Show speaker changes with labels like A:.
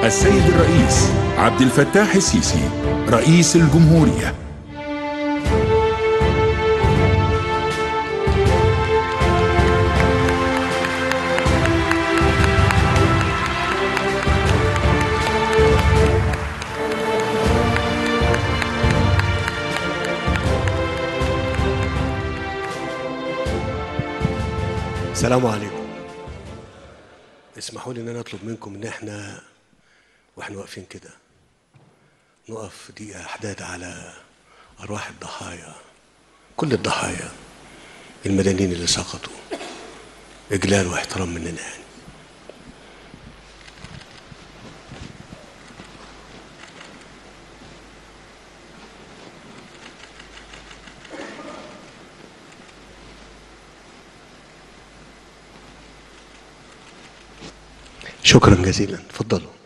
A: السيد الرئيس عبد الفتاح السيسي رئيس الجمهورية.
B: السلام عليكم. اسمحوا لي ان انا اطلب منكم ان احنا واحنا واقفين كده نقف دقيقة حداد على ارواح الضحايا، كل الضحايا المدنيين اللي سقطوا، اجلال واحترام مننا يعني. شكرا جزيلا، اتفضلوا.